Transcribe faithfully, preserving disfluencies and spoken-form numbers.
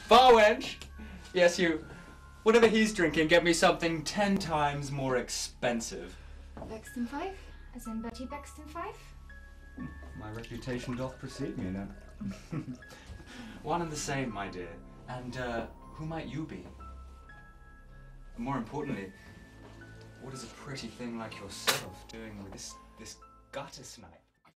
Bar wench! Yes, you. Whatever he's drinking, get me something ten times more expensive. Bexton Fife? As in Betty Bexton Fife? My reputation doth precede me now. One and the same, my dear. And, uh, who might you be? More importantly, what is a pretty thing like yourself doing with this, this gutter snipe?